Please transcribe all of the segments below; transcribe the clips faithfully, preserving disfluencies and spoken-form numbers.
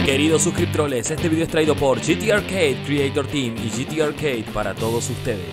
Queridos suscriptores, este video es traído por G T Arcade Creator Team y G T Arcade para todos ustedes.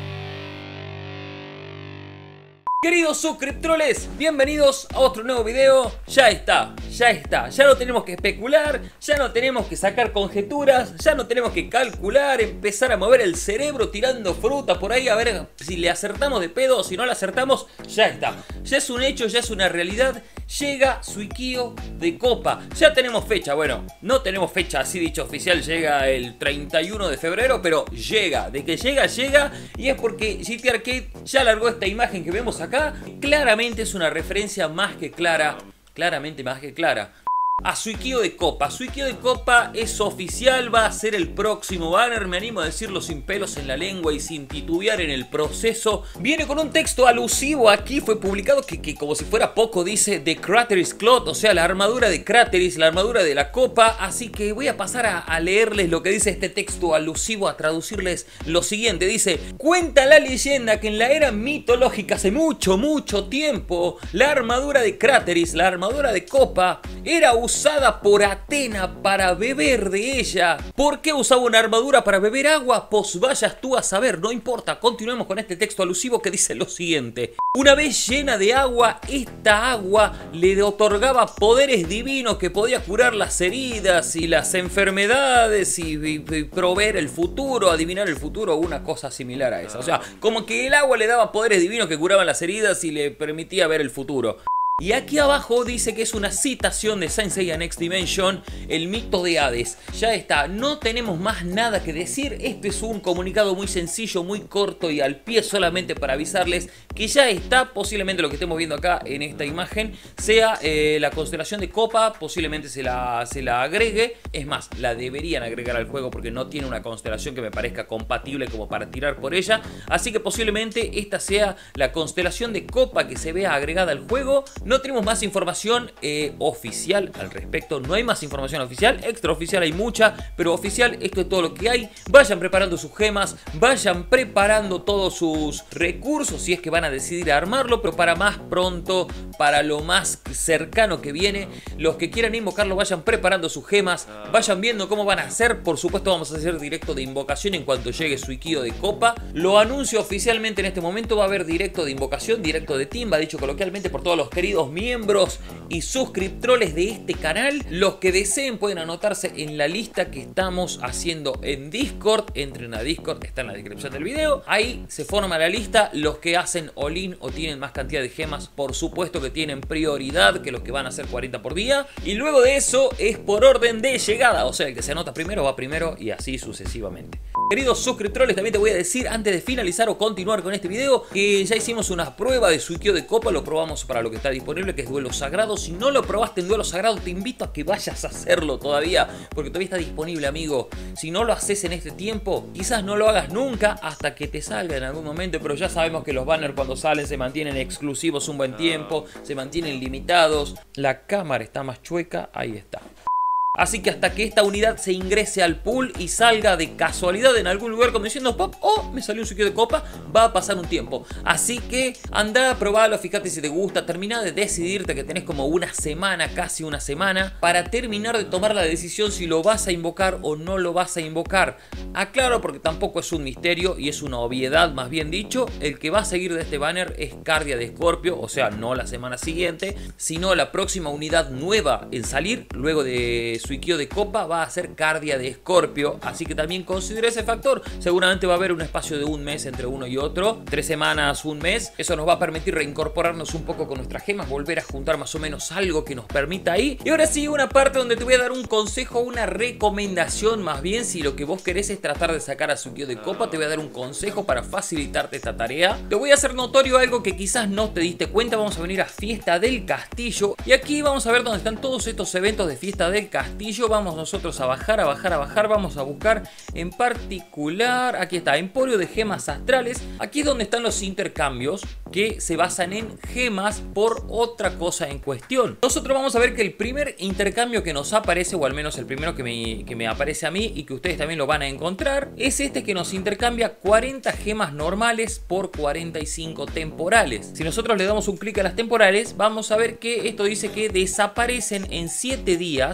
Queridos suscriptores, bienvenidos a otro nuevo video. Ya está, ya está, ya no tenemos que especular, ya no tenemos que sacar conjeturas, ya no tenemos que calcular, empezar a mover el cerebro tirando fruta por ahí a ver si le acertamos de pedo o si no le acertamos. Ya está, ya es un hecho, ya es una realidad. Llega Suikyo de Copa. Ya tenemos fecha, bueno, no tenemos fecha así dicho oficial, llega el treinta y uno de febrero, pero llega, de que llega, llega. Y es porque G T Arcade ya largó esta imagen que vemos acá. Claramente es una referencia más que clara, claramente más que clara, a Suikyo de Copa. Suikyo de Copa es oficial, va a ser el próximo banner, me animo a decirlo sin pelos en la lengua y sin titubear en el proceso. Viene con un texto alusivo aquí, fue publicado que, que como si fuera poco dice The Crateris Cloth, o sea la armadura de Crateris, la armadura de la Copa. Así que voy a pasar a, a leerles lo que dice este texto alusivo, a traducirles lo siguiente. Dice: cuenta la leyenda que en la era mitológica hace mucho, mucho tiempo, la armadura de Crateris, la armadura de Copa, era usada por Atena para beber de ella. ¿Por qué usaba una armadura para beber agua? Pues vayas tú a saber, no importa. Continuemos con este texto alusivo que dice lo siguiente: una vez llena de agua, esta agua le otorgaba poderes divinos que podía curar las heridas y las enfermedades y, y, y proveer el futuro, adivinar el futuro o una cosa similar a esa. O sea, como que el agua le daba poderes divinos que curaban las heridas y le permitía ver el futuro. Y aquí abajo dice que es una citación de Saint Seiya Next Dimension, el mito de Hades. Ya está, no tenemos más nada que decir. Este es un comunicado muy sencillo, muy corto y al pie, solamente para avisarles que ya está. Posiblemente lo que estemos viendo acá en esta imagen sea eh, la constelación de Copa. Posiblemente se la, se la agregue. Es más, la deberían agregar al juego porque no tiene una constelación que me parezca compatible como para tirar por ella. Así que posiblemente esta sea la constelación de Copa que se vea agregada al juego. No tenemos más información eh, oficial al respecto, no hay más información oficial, extraoficial hay mucha, pero oficial esto es todo lo que hay. Vayan preparando sus gemas, vayan preparando todos sus recursos si es que van a decidir armarlo, pero para más pronto, para lo más cercano que viene, los que quieran invocarlo vayan preparando sus gemas, vayan viendo cómo van a hacer. Por supuesto vamos a hacer directo de invocación en cuanto llegue Suikyo de Copa. Lo anuncio oficialmente en este momento, va a haber directo de invocación, directo de timba, dicho coloquialmente por todos los queridos miembros y suscriptores de este canal. Los que deseen pueden anotarse en la lista que estamos haciendo en Discord. Entren a Discord, está en la descripción del video. Ahí se forma la lista. Los que hacen all-in o tienen más cantidad de gemas, por supuesto que tienen prioridad que los que van a hacer cuarenta por día. Y luego de eso es por orden de llegada, o sea, el que se anota primero va primero y así sucesivamente. Queridos suscriptores, también te voy a decir antes de finalizar o continuar con este video que ya hicimos una prueba de Suikyo de Copa. Lo probamos para lo que está disponible, que es Duelo Sagrado. Si no lo probaste en Duelo Sagrado, te invito a que vayas a hacerlo todavía, porque todavía está disponible, amigo. Si no lo haces en este tiempo, quizás no lo hagas nunca hasta que te salga en algún momento, pero ya sabemos que los banners cuando salen se mantienen exclusivos un buen tiempo, se mantienen limitados. La cámara está más chueca, ahí está. Así que hasta que esta unidad se ingrese al pool y salga de casualidad en algún lugar como diciendo pop, oh, me salió un Suikyo de Copa, va a pasar un tiempo. Así que anda a probarlo, fíjate si te gusta, termina de decidirte, que tenés como una semana, casi una semana, para terminar de tomar la decisión si lo vas a invocar o no lo vas a invocar. Aclaro porque tampoco es un misterio y es una obviedad más bien dicho, el que va a seguir de este banner es Cardia de Scorpio, o sea, no la semana siguiente, sino la próxima unidad nueva en salir luego de Suikyo de Copa va a ser Cardia de Scorpio, así que también considera ese factor. Seguramente va a haber un espacio de un mes entre uno y otro, tres semanas, un mes. Eso nos va a permitir reincorporarnos un poco con nuestras gemas, volver a juntar más o menos algo que nos permita ahí. Y ahora sí, una parte donde te voy a dar un consejo, una recomendación más bien. Si lo que vos querés es tratar de sacar a Suikyo de Copa, te voy a dar un consejo para facilitarte esta tarea. Te voy a hacer notorio algo que quizás no te diste cuenta. Vamos a venir a Fiesta del Castillo y aquí vamos a ver dónde están todos estos eventos de Fiesta del Castillo. Vamos nosotros a bajar, a bajar, a bajar. Vamos a buscar en particular, aquí está, Emporio de Gemas Astrales. Aquí es donde están los intercambios que se basan en gemas por otra cosa en cuestión. Nosotros vamos a ver que el primer intercambio que nos aparece, o al menos el primero que me, que me aparece a mí y que ustedes también lo van a encontrar, es este que nos intercambia cuarenta gemas normales por cuarenta y cinco temporales. Si nosotros le damos un clic a las temporales, vamos a ver que esto dice que desaparecen en siete días y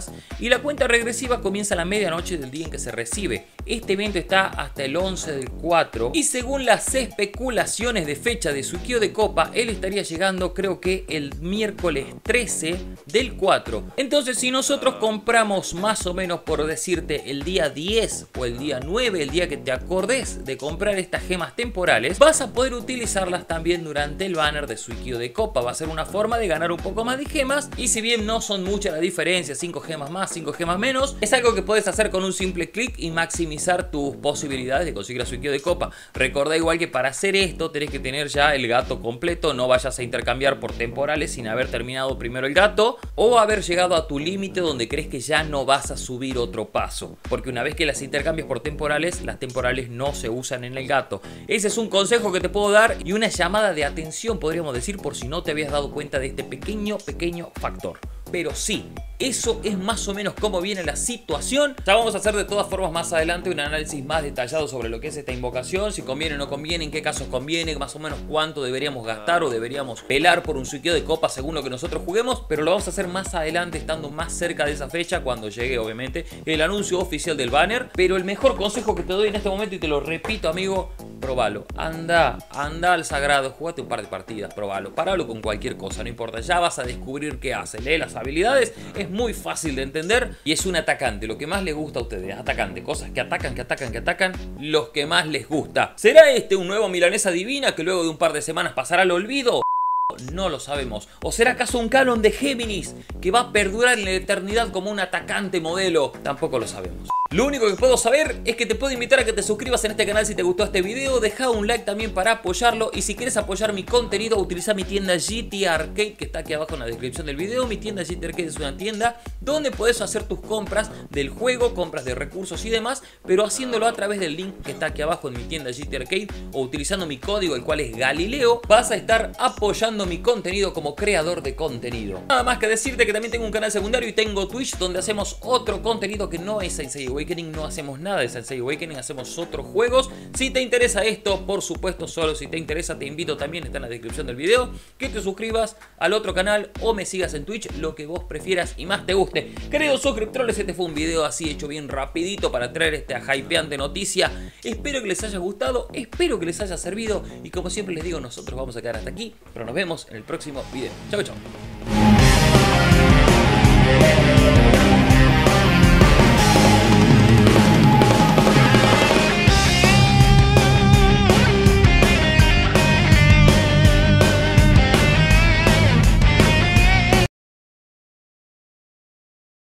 la cuenta regresiva comienza a la medianoche del día en que se recibe. Este evento está hasta el once del cuatro y según las especulaciones de fecha de Suikyo de Copa, él estaría llegando creo que el miércoles trece del cuatro. Entonces si nosotros compramos más o menos, por decirte, el día diez o el día nueve, el día que te acordes de comprar estas gemas temporales, vas a poder utilizarlas también durante el banner de Suikyo de Copa. Va a ser una forma de ganar un poco más de gemas y si bien no son muchas la diferencia, cinco gemas más, cinco gemas menos, es algo que puedes hacer con un simple clic y maximizar tus posibilidades de conseguir la Suikyo de Copa. Recordá igual que para hacer esto tenés que tener ya el gato completo, no vayas a intercambiar por temporales sin haber terminado primero el gato o haber llegado a tu límite donde crees que ya no vas a subir otro paso, porque una vez que las intercambias por temporales, las temporales no se usan en el gato. Ese es un consejo que te puedo dar y una llamada de atención, podríamos decir, por si no te habías dado cuenta de este pequeño, pequeño factor. Pero sí, eso es más o menos cómo viene la situación. Ya vamos a hacer de todas formas más adelante un análisis más detallado sobre lo que es esta invocación, si conviene o no conviene, en qué casos conviene, más o menos cuánto deberíamos gastar o deberíamos pelar por un Suikyo de Copa según lo que nosotros juguemos, pero lo vamos a hacer más adelante estando más cerca de esa fecha cuando llegue obviamente el anuncio oficial del banner. Pero el mejor consejo que te doy en este momento, y te lo repito amigo, probalo, anda, anda al sagrado, jugate un par de partidas, probalo, paralo con cualquier cosa, no importa, ya vas a descubrir qué hace, lee las habilidades, es muy fácil de entender y es un atacante, lo que más les gusta a ustedes, atacante, cosas que atacan, que atacan, que atacan, los que más les gusta. ¿Será este un nuevo Milanesa Divina que luego de un par de semanas pasará al olvido? No lo sabemos. ¿O será acaso un canon de Géminis que va a perdurar en la eternidad como un atacante modelo? Tampoco lo sabemos. Lo único que puedo saber es que te puedo invitar a que te suscribas en este canal si te gustó este video, deja un like también para apoyarlo y si quieres apoyar mi contenido utiliza mi tienda G T Arcade que está aquí abajo en la descripción del video. Mi tienda G T Arcade es una tienda donde puedes hacer tus compras del juego, compras de recursos y demás, pero haciéndolo a través del link que está aquí abajo en mi tienda G T Arcade o utilizando mi código, el cual es Galileo, vas a estar apoyando mi contenido como creador de contenido. Nada más que decirte que también tengo un canal secundario y tengo Twitch donde hacemos otro contenido que no es Sensei Awakening, no hacemos nada de Sensei Awakening, hacemos otros juegos. Si te interesa esto, por supuesto, solo si te interesa te invito también, está en la descripción del video, que te suscribas al otro canal o me sigas en Twitch, lo que vos prefieras y más te guste. Queridos suscriptores, este fue un video así hecho bien rapidito para traer esta hypeante noticia. Espero que les haya gustado, espero que les haya servido y como siempre les digo, nosotros vamos a quedar hasta aquí, pero nos vemos en el próximo video. Chau, chau.